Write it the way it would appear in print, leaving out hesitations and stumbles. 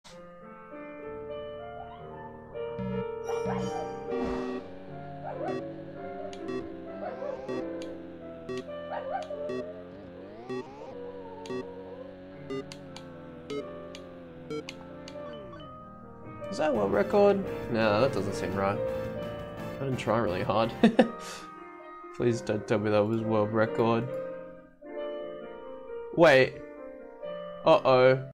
Is that a world record? No, that doesn't seem right. I didn't try really hard. Please don't tell me that was world record. Wait. Uh-oh.